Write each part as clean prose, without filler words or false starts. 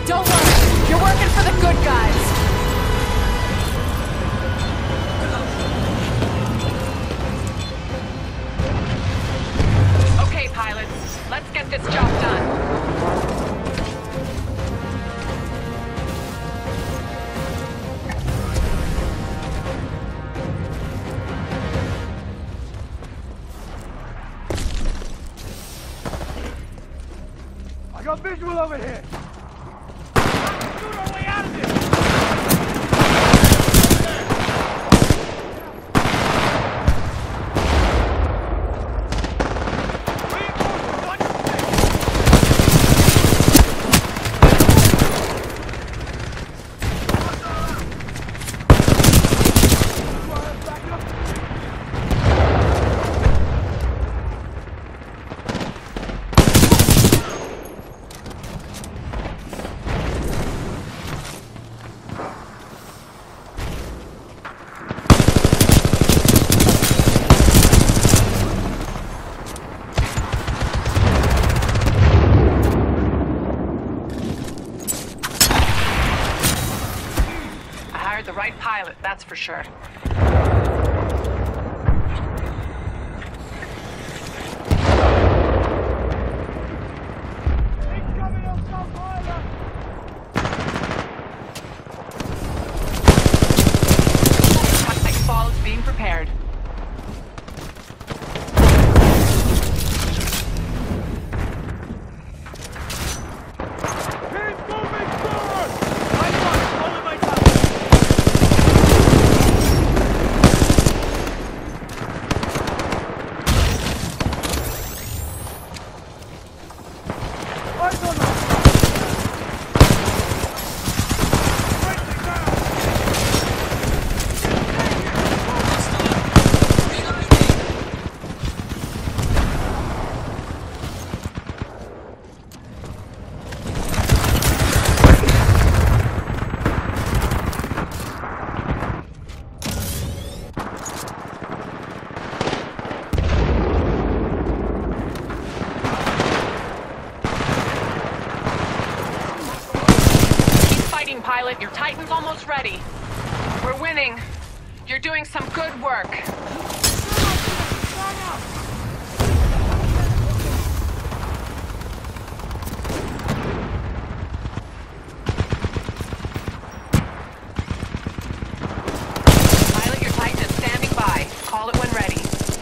Don't worry, you're working for the good guys. Okay, pilots, let's get this job done. I got visual over here! Let's shoot our way out of this! The right pilot, that's for sure. Titanfall is being prepared. Pilot, your Titan's almost ready. We're winning. You're doing some good work. Pilot, your Titan is standing by. Call it when ready.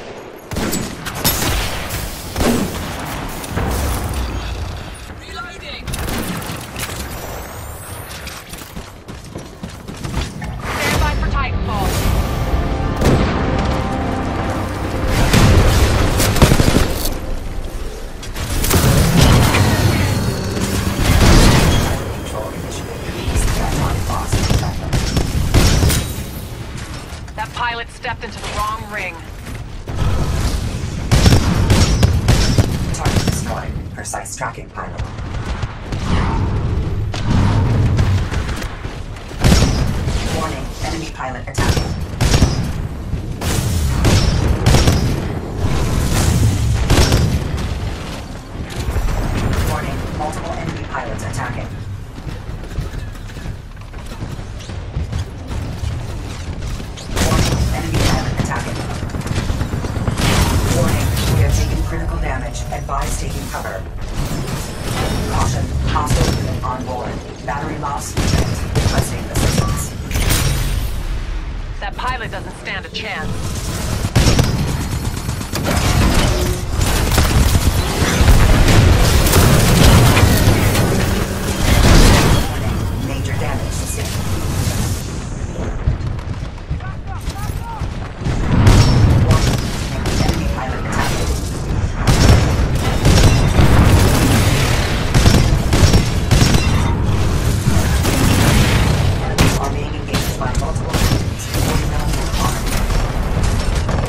That pilot stepped into the wrong ring. Target destroyed. Precise tracking, pilot. Warning, enemy pilot attacking. Warning, multiple enemy pilots attacking. Critical damage. Advise taking cover. Caution. Hostile unit on board. Battery loss. Requesting assistance. That pilot doesn't stand a chance. Major damage sustained. Enemy pilot attacking. Are being engaged by multiple enemies. 40 rounds of arm.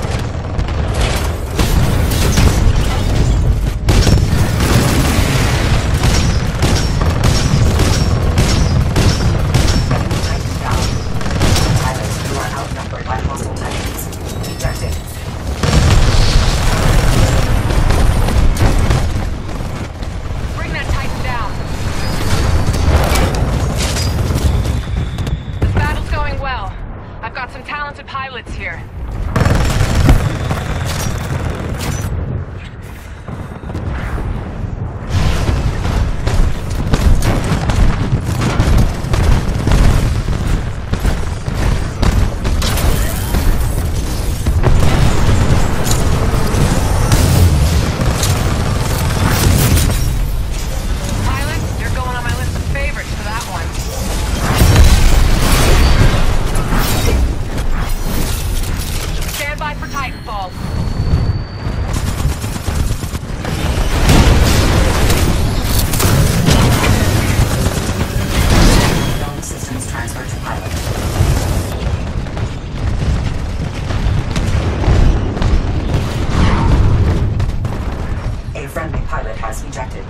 device ejected.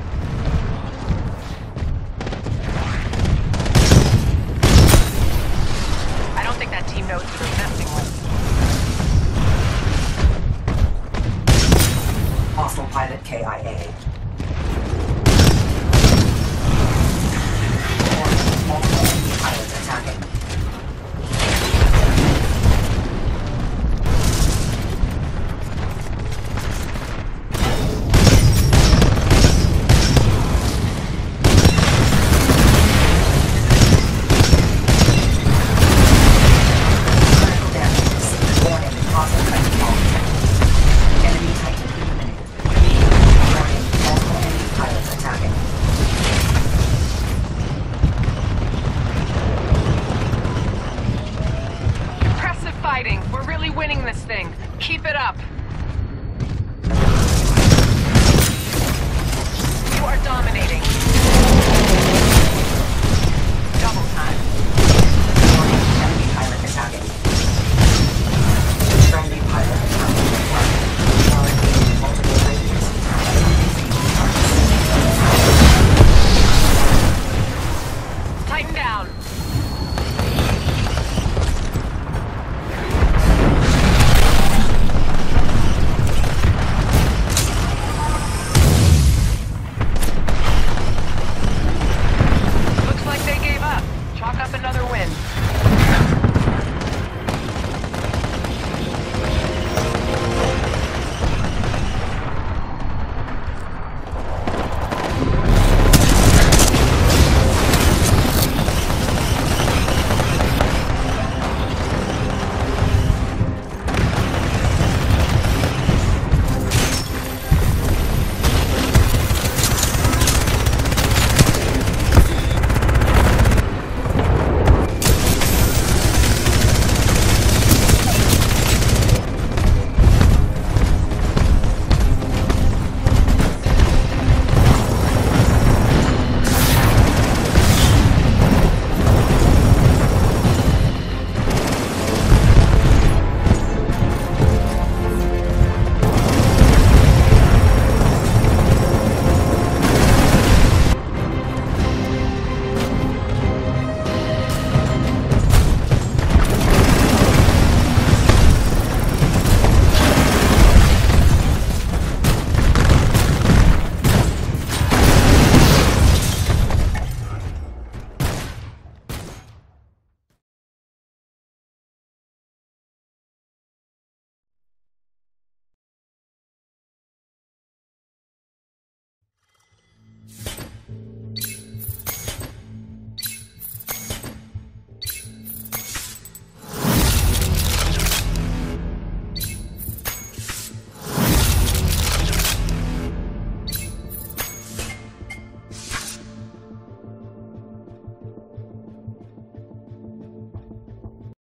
I don't think that team knows who they're messing with. Hostile pilot KIA. Multiple enemy pilots attacking.